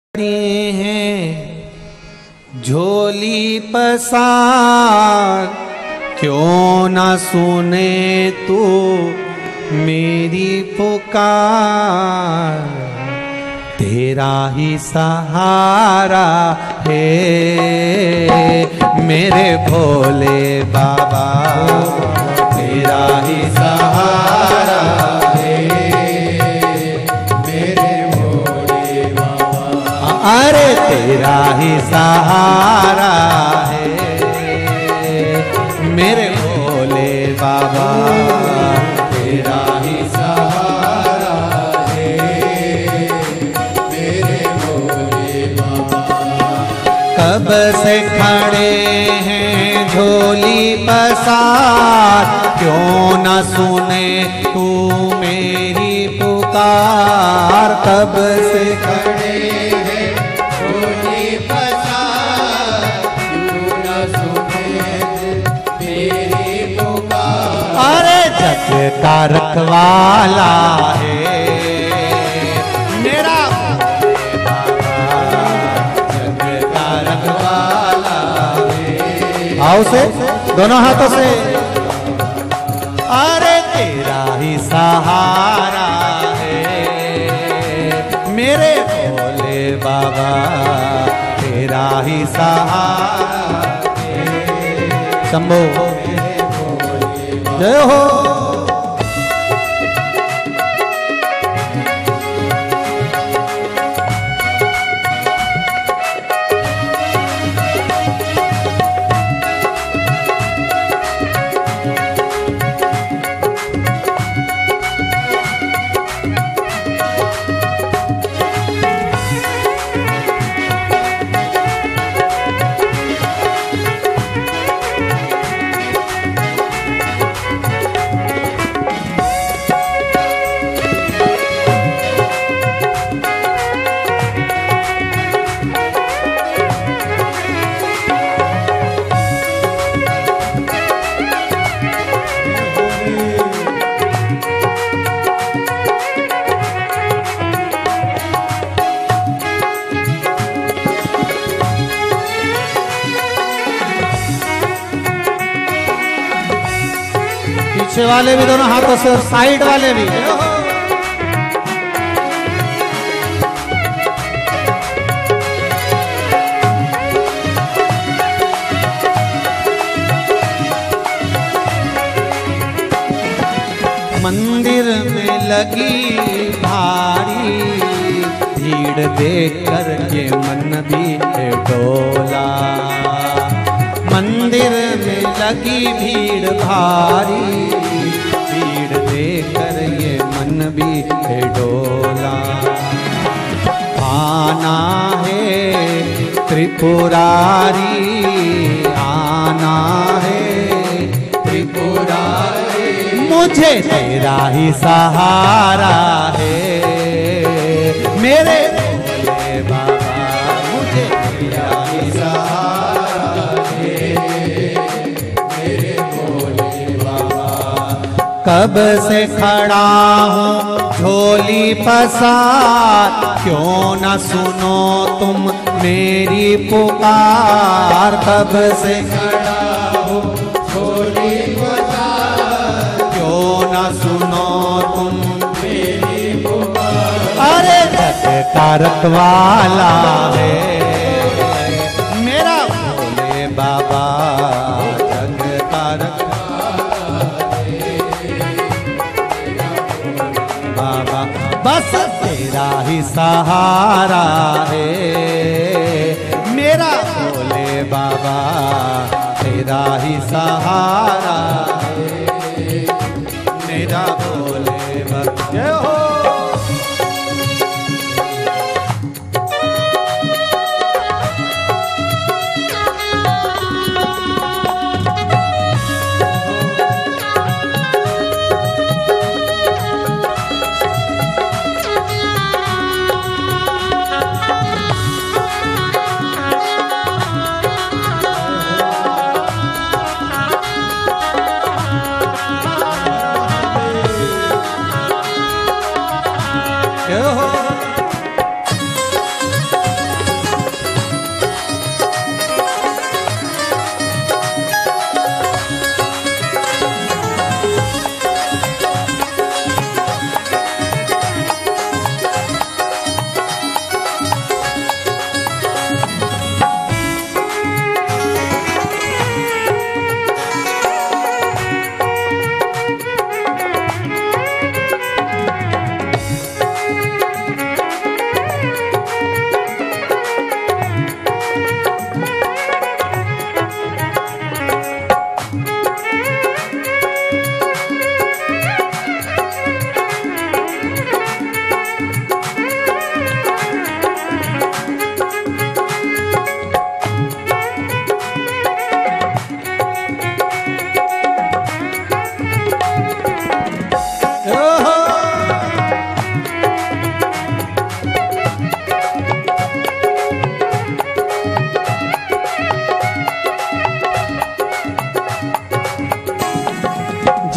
हैं झोली पसार, क्यों ना सुने तू मेरी पुकार। तेरा ही सहारा है मेरे भोले बाबा, तेरा ही सहारा है मेरे भोले बाबा। अरे तेरा ही सहारा है मेरे भोले बाबा, तेरा ही सहारा है मेरे भोले बाबा। कब से खड़े हैं झोली पसार, क्यों न सुने तू मेरी पुकार। कब से खड़े हैं झोली पसार, क्यों न सुने मेरी पुकार। अरे जग का रखवाला है मेरा भोले बाबा, जग का रखवाला है। आओ से दोनों हाथों से। अरे तेरा ही सहारा है मेरे भोले बाबा, तेरा ही सहारा है। शंभो जय हो। पीछे वाले भी दोनों हाथों से और साइड वाले भी। मंदिर में लगी भारी भीड़ देखकर ये मन भी है डोला। मंदिर में लगी भीड़ भारी, भीड़ देखकर ये मन भी है डोला। आना है त्रिपुरारी, आना है त्रिपुरारी, मुझे तेरा ही सहारा है मेरे भोले बाबा, मुझे तेरा ही सहारा है मेरे भोले बाबा। कब से खड़ा हूँ झोली पसार, क्यों न सुनो तुम मेरी पुकार। कब से खड़ा हूँ झोली पसार, क्यों न सुनो तुम मेरी पुकार। अरे जग का रखवाला है मेरा भोले बाबा, जग का रखवाला है बाबा। बस तेरा ही सहारा है मेरा भोले बाबा, तेरा ही सहारा है मेरा भोले बाबा। जय हो।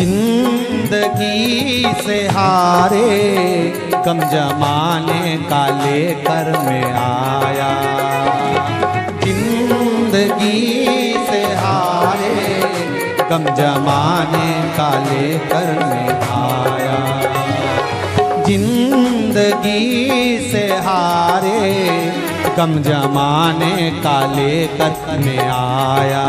जिंदगी से हारे गम जमाने का लेकर मैं आया। जिंदगी से हारे गम जमाने का लेकर मैं आया। जिंदगी से हारे गम जमाने का लेकर मैं आया।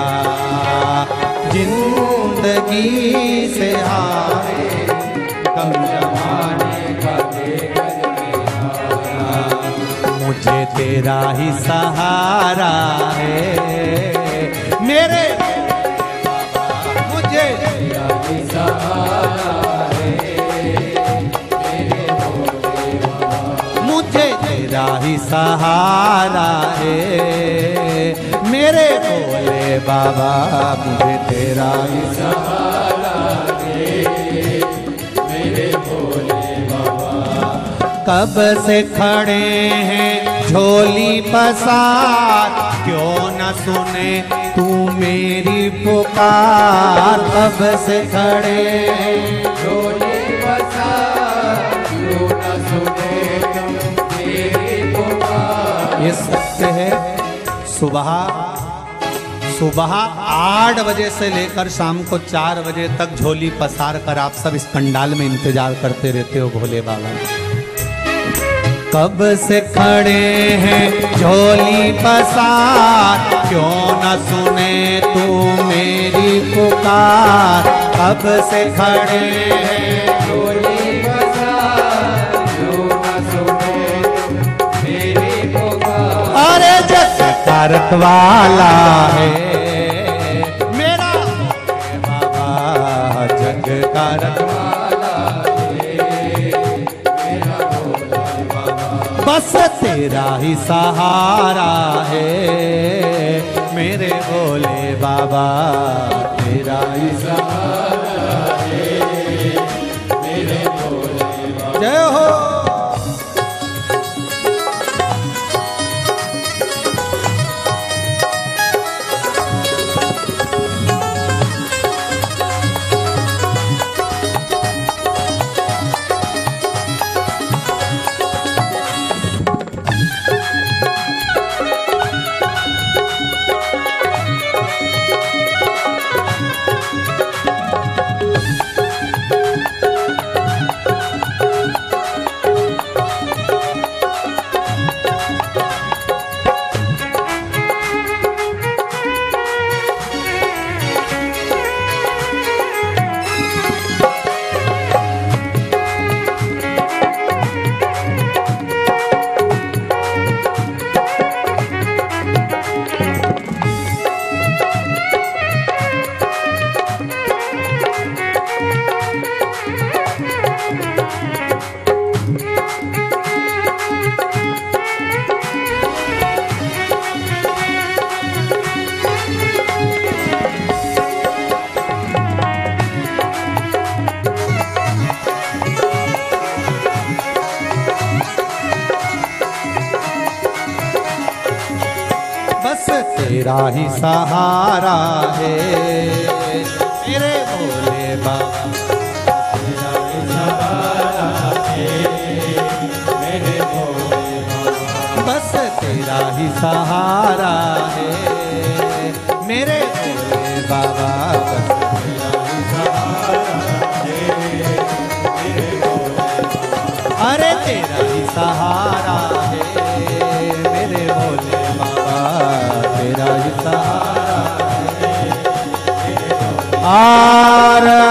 जिंदगी से हारे गम जमाने का लेकर मैं आया। मुझे तेरा ही सहारा है मेरे बाबा, मुझे तेरा ही सहारा है मेरे भोले बाबा। मुझे तेरा ही सहारा है मेरे भोले बाबा। मुझे तेरा ही सहारा है मेरे भोले बाबा। कब से खड़े हैं झोली पसार, क्यों न सुने तू मेरी पुकार। कब से खड़े हैं झोली पसार, क्यों न सुने तू मेरी पुकार। ये सत्य है। सुबह 8 बजे से लेकर शाम को 4 बजे तक झोली पसार कर आप सब इस पंडाल में इंतजार करते रहते हो भोले बाबा। कब से खड़े हैं झोली पसार, क्यों न सुने तू मेरी पुकार। कब से खड़े हैं झोली पसार, क्यों न सुने तू मेरी पुकार। अरे जग कारक वाला है मेरा बाबा, जग कारक वाला है मेरा बाबा। बस तेरा ही सहारा है मेरे भोले बाबा। तेरा ही सहारा है मेरे भोले बाबा। जय हो। तेरा ही सहारा है मेरे भोले बाबा। तेरा ही सहारा है मेरे भोले बाबा। बस तेरा ही सहारा है मेरे भोले बाबा। बस तेरा ही सहारा है मेरे भोले बाबा। अरे तेरा ही सहारा है मेरे भोले बाबा। तेरा ही सहारा है।